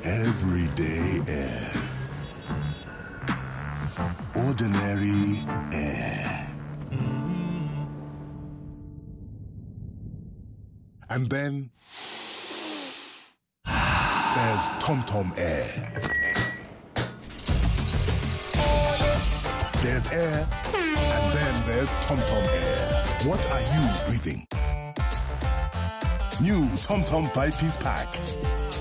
Everyday air. Ordinary air. And then there's TomTom air. There's air, and then there's TomTom air. What are you breathing? New TomTom 5-piece pack.